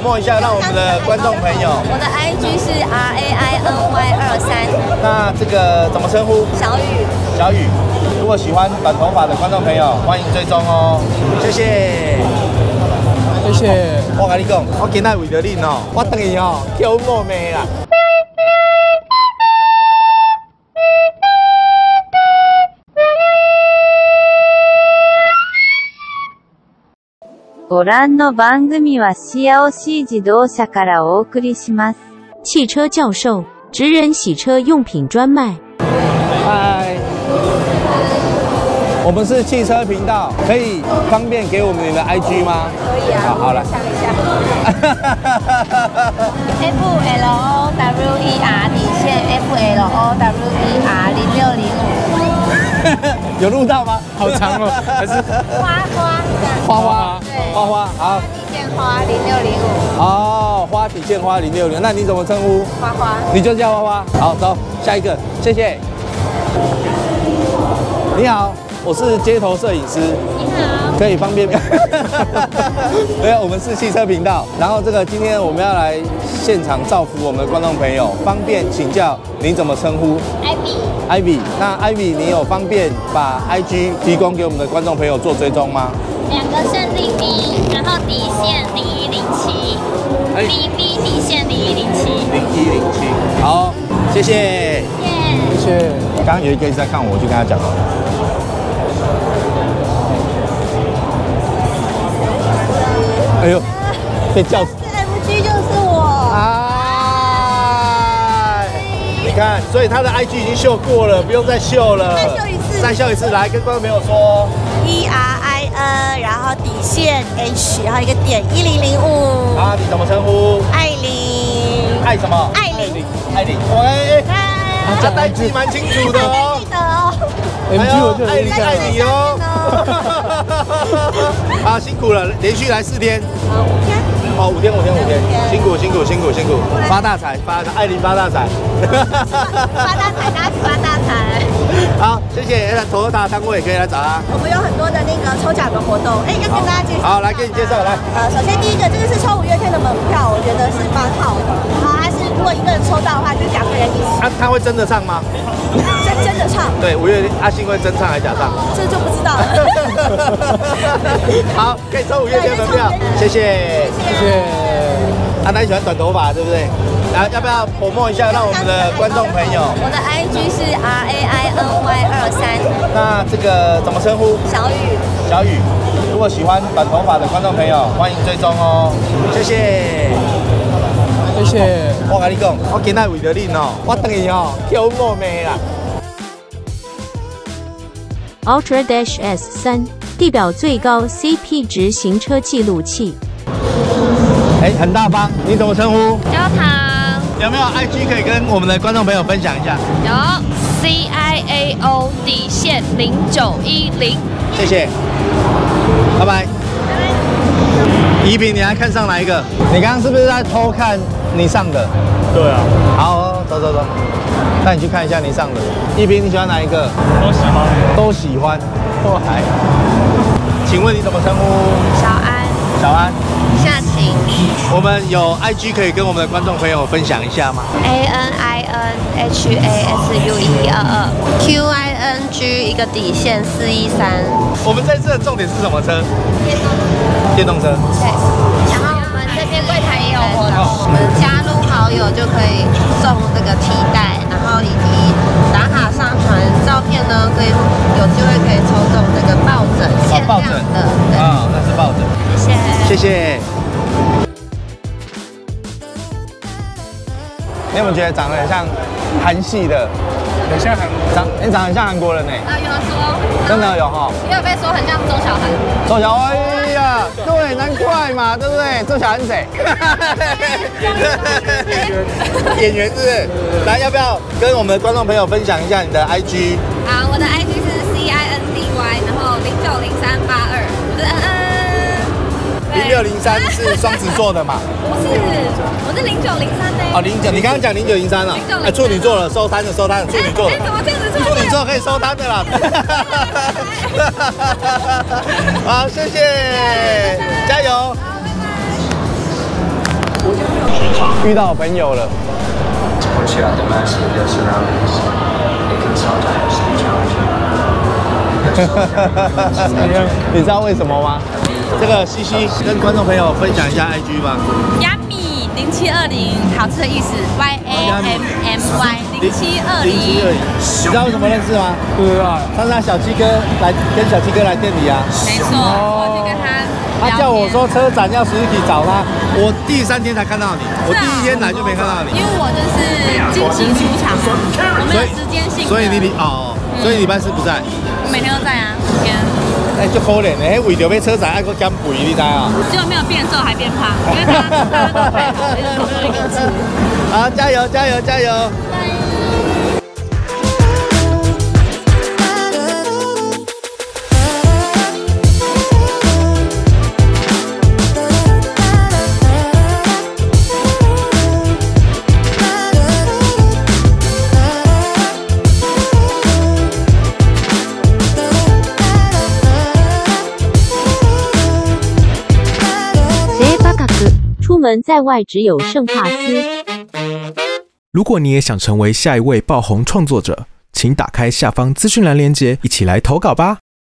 promote 一下，让我们的观众朋友。 我的 IG 是 RAINY23。 那这个怎么称呼？ 小雨。 小雨。如果喜欢短头发的观众朋友，欢迎追踪哦。谢谢。 谢谢。 我跟你讲，我今仔为着恁哦，我等于哦跳舞妹啦。 ご覧の番組はシアオシ自動車からお送りします。 汽车教授，职人洗车用品专卖。 嗨，我们是汽车频道，可以方便给我们你的 IG 吗？ 可以啊， 好来。 想一下。FLOWER 底线 FLOWER 0605。 有录到吗？ 好长哦，还是花对，花花好。 底线花0605。 哦，花体线花060，那你怎么称呼？ 花花。 你就叫花花。好，走下一个，谢谢。你好，我是街头摄影师。 你好。 可以方便。没有，我们是汽车频道。然后这个今天我们要来现场造福我们的观众朋友，方便请教您怎么称呼 ？Ivy。那 Ivy， 你有方便把 IG 提供给我们的观众朋友做追踪吗 2个是01，然后底线0107，BB 底线0107。 好，谢谢。 谢谢。 刚刚有一个一直在看我，我就跟他讲了。哎呦，被叫死。 MG 就是我。 哎，你看，所以他的 IG 已经秀过了，不用再秀了。 再秀一次。 再秀一次，来跟观众朋友说。 ERIN， 然后底线 H， 然后一个点1005。 啊，你怎么称呼？ 艾琳。 爱什么？ 艾琳。 艾琳。喂。 他代记蛮清楚的哦。 记得哦。 MG 我就艾琳爱你哦。啊，辛苦了，连续来4天。 5天。 哦，5天，辛苦，发大财，艾琳发大财。 发大财，大家发大财。 好，谢谢。那Toyota摊位可以来找他。 我们有很多的那个抽奖的活动，要跟大家介绍。 好，来给你介绍来。 首先第一个，这个是抽5月天的门票，我觉得是蛮好的。然后它是如果一个人抽到的话，就是2个人一起。 他会真的唱吗？ 真的唱。对， 阿信会真唱还是假唱？ 这就不知道了。 好，可以抽5月天门票，谢谢。阿南喜欢短头发，对不对？然后要不要promote一下，让我们的观众朋友？ 我的 IG 是RAINY23。 那这个怎么称呼？ 小雨。 小雨。如果喜欢短头发的观众朋友，欢迎追踪哦。谢谢。 谢谢。 我跟你讲，我今仔为着恁哦，我等于哦跳舞妹啦。 Ultra Dash S3，地表最高 CP 值行车记录器。 很大方，你怎么称呼？ 焦糖。 有没有 IG 可以跟我们的观众朋友分享一下？ 有 CIAO 底线0910。 谢谢，拜拜。宜萍，你还看上哪一个？你刚刚是不是在偷看你上的？ 对啊。 好，走，带你去看一下你上的。宜萍，你喜欢哪一个？都喜欢。都还。请问你怎么称呼？ 小安。 小安。 夏晴。 我们有 IG 可以跟我们的观众朋友分享一下吗 ？ANINHASU122QING 一个底线413。 我们这次的重点是什么车？电动车。 对。然后我们这边柜台也有活动，我们加入好友就可以送这个提袋，然后以及打卡上传照片呢，可以有机会可以抽中这个抱枕，限量的。 啊，那是抱枕。谢谢。你有没有觉得长得很像韩系的？ 很像韩国。 你长得很像韩国人呢。 有人说。 真的有哈。 也有被说很像周小涵。 周小涵，哎呀，对，难怪嘛，对不对？周小涵是谁？演员是不是？来，要不要跟我们的观众朋友分享一下你的 IG？ 好，我的 IG 是 CINDY， 然后090382，我是 0603是双子座的嘛？ 不是，我是0903的。 哦，09，你刚刚讲0903了。处女座了，收摊了，处女座了。 怎么这样子？ 处女座可以收摊的啦。好，谢谢，加油。 遇到朋友了。 Once you're at the mercy of your surroundings, it can sometimes be challenging. 你知道为什么吗？这个西西跟观众朋友分享一下 IG 吧。 Yummy 0720，好吃的意思 YAMMY 0720。 你知道为什么认识吗？ 不知道。 上次小七哥跟小七哥来店里啊。 没错，我去跟他。 他叫我说车展要实体找他，我第3天才看到你，我第1天来就没看到你。 因为我就是惊喜出场，我没有时间性。 所以你所以礼拜4不在。 我每天都在啊，每天。 哎，就可怜的，为着要车展，还搁减肥，你知啊？ 结果没有变瘦，还变胖，因为大家都太好，一直偷偷一个吃。 好，加油，加油，加油！ 出门在外只有圣帕斯。 如果你也想成为下一位爆红创作者，请打开下方资讯栏链接，一起来投稿吧。